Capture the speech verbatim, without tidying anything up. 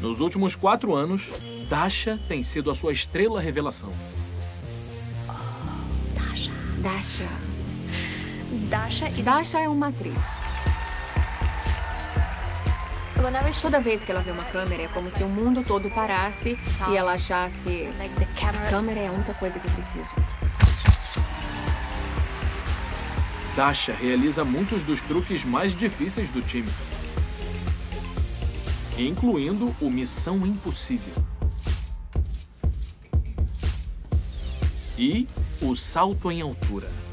Nos últimos quatro anos, Dasha tem sido a sua estrela revelação. Dasha. Dasha. Dasha, is... Dasha é uma atriz. Toda vez que ela vê uma câmera, é como se o mundo todo parasse e ela achasse... A câmera é a única coisa que eu preciso. Dasha realiza muitos dos truques mais difíceis do time, incluindo o Missão Impossível e o salto em altura.